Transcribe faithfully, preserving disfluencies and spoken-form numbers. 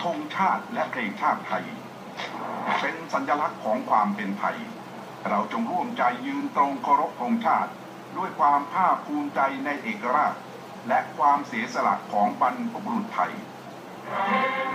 ธงชาติและเพลงชาติไทยเป็นสัญลักษณ์ของความเป็นไทยเราจงร่วมใจยืนตรงเคารพธงชาติด้วยความภาคภูมิใจในเอกราชและความเสียสละของบรรพบุรุษไทย